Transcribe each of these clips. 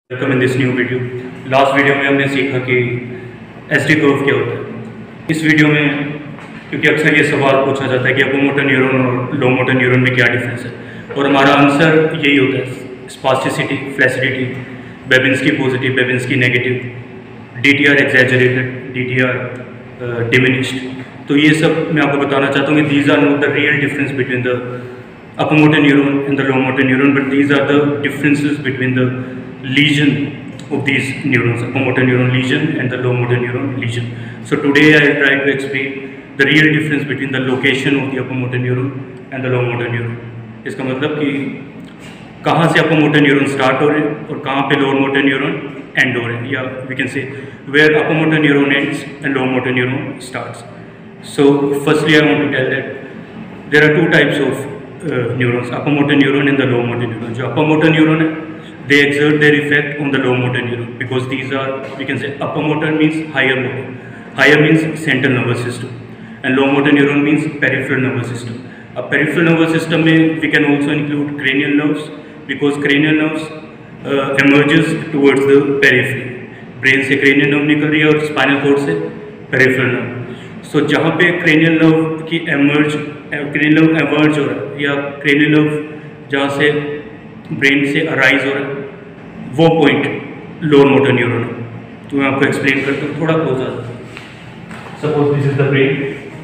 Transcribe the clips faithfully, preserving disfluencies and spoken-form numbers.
Welcome in this new video. Last video में हमने सीखा कि एस डी कर्व क्या होता है। इस वीडियो में क्योंकि अक्सर ये सवाल पूछा जाता है कि अपर मोटर न्यूरॉन और लो मोटर न्यूरॉन में क्या डिफरेंस है, और हमारा आंसर यही होता है spasticity, flaccidity, Babinski positive, Babinski negative, D T R exaggerated, D T R diminished. तो ये सब मैं आपको बताना चाहता हूँ कि these are not the real difference between the upper motor neuron and the lower motor neuron, but these are the differences between the lesion of these neurons, upper motor neuron lesion and the lower motor neuron lesion. So today I will try to explain the real difference between the location of the upper motor neuron and the lower motor neuron. इसका मतलब कि कहाँ से upper motor neuron start हो रहे हैं और कहाँ पे lower motor neuron end हो रहे हैं, या we can say where upper motor neuron ends and lower motor neuron starts. So firstly I want to tell that there are two types of Uh, neurons, upper motor neuron and the lower motor neuron. जो upper motor neuron है, they exert their effect on the lower motor neuron because these are, we can say, upper motor means higher motor, higher means central nervous system, and lower motor neuron means peripheral nervous system. अब peripheral nervous system में we can also include cranial nerves because cranial nerves uh, emerges towards the periphery. Brain से cranial nerve निकल रही है और spinal cord से peripheral nerve. सो so, जहाँ पे क्रेनियल नर्व की एमर्ज क्रेनियल नर्व एमर्ज हो रहा है या क्रेनियल नर्व जहाँ से ब्रेन से अराइज हो रहा है, वो पॉइंट लोअर मोटर न्यूरॉन है। तो मैं आपको एक्सप्लेन करता हूँ थोड़ा क्लोज आ जाता है। Suppose this is the brain,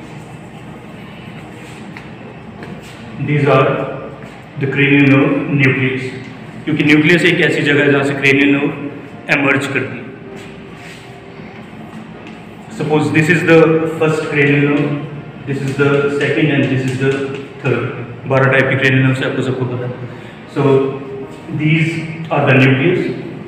these are the cranial nerve nucleus, क्योंकि न्यूक्लियस एक ऐसी जगह है जहाँ से क्रेनियल नर्व एमर्ज करती है। Suppose this is the first cranial nerve, this is the second and this is the third. बारह टाइप की cranial nerves है, आपको सबको पता है। So these are the nucleus.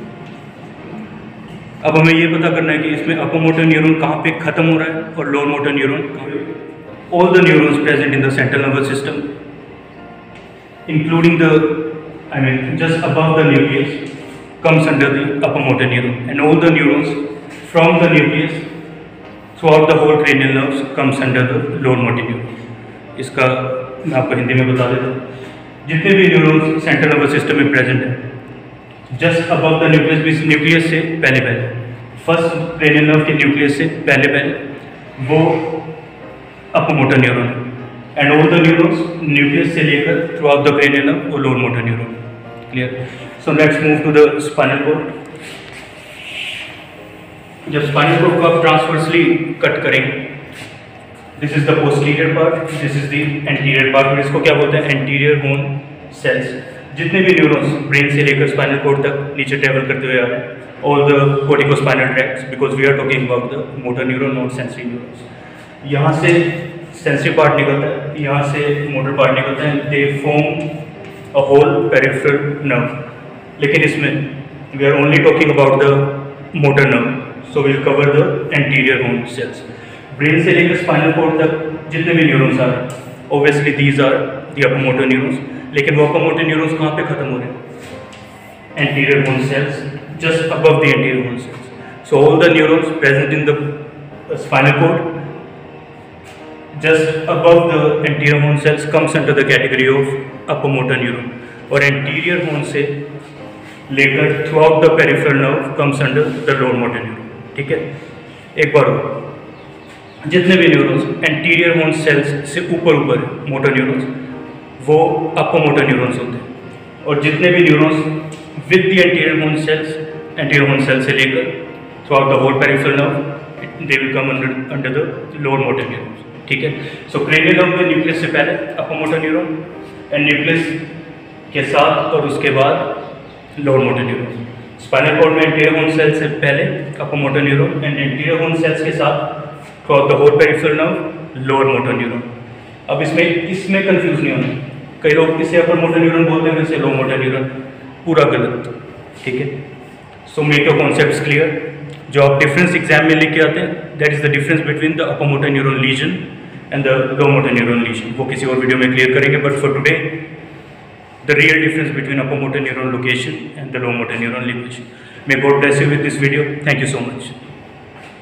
अब हमें ये पता करना है कि इसमें upper motor neuron कहाँ पे खत्म हो रहा है और lower motor neuron कहाँ पे। All the neurons present in the central nervous system, including the, I mean, just above the nucleus, comes under the upper motor neuron, and all the neurons from the nucleus throughout the whole cranial nerves comes under the lower motor neuron. इसका मैं आपको हिंदी में बता देता हूँ। जितने भी neurons central nervous system में प्रेजेंट है, just above the nucleus, nucleus से पहले पहले, फर्स्ट क्रेनियल नर्व के न्यूक्लियस से पहले पहले वो अपर मोटर न्यूरॉन है, and all the neurons nucleus से लेकर throughout the cranial nerve वो lower motor neuron. Clear? So let's move to the spinal cord. जब स्पाइनल कोर्ड को आप ट्रांसवर्सली कट करेंगे, this is the posterior part, this is the anterior part, और इसको क्या बोलते हैं? Anterior horn cells. जितने भी न्यूरॉन्स ब्रेन से लेकर स्पाइनल कोर्ड तक नीचे ट्रेवल करते हुए आ रहे हैं, all the corticospinal tracts, because we are talking about the motor neuron not sensory neurons. यहाँ से सेंसरी पार्ट निकलता है, यहाँ से मोटर पार्ट निकलता है, they form a whole peripheral nerve. लेकिन इसमें we are only talking about the motor nerve, so we'll cover the anterior horn cells. Brain से लेकर स्पाइनल कोर्ड तक जितने भी न्यूरॉन्स आ रहे हैं, obviously these are the upper motor neurons, लेकिन वो upper motor neurons कहाँ पे खत्म हो रहे हैं? Anterior horn cells, just above the anterior horn cells. So all the neurons present in the uh, spinal cord, just above the anterior horn cells comes under the category of upper motor neuron, और anterior horn से लेकर throughout the peripheral nerve comes under the lower motor neuron. ठीक है, एक बार जितने भी neurons anterior horn sales से ऊपर ऊपर मोटर न्यूरॉन्स, वो अपर मोटर न्यूरॉन्स होते हैं, और जितने भी neurons with the anterior horn cells, anterior horn cell से लेकर throughout the whole peripheral nerve, they will come under under the lower motor neurons. ठीक है, सो क्रेनियल नर्व में न्यूक्लियस से पहले upper motor neuron, and nucleus के साथ और उसके बाद lower motor neuron. Spinal cord में एंटीरियर हॉर्न सेल से पहले upper motor neuron, and anterior horn cells के साथ through the whole peripheral nerve lower motor neuron. अब इसमें इसमें कंफ्यूज नहीं होना, कई लोग इसे अपर मोटर न्यूरॉन बोलते हैं, इसे लोअर मोटर न्यूरॉन, पूरा गलत। ठीक है, so make your concepts clear. जो आप डिफरेंस एग्जाम में लिख के आते हैं, that is the difference between the upper motor neuron lesion and the lower motor neuron lesion. वो किसी और वीडियो में क्लियर करेंगे, but for today the real difference between upper motor neuron location and the lower motor neuron location. May God bless you with this video. Thank you so much.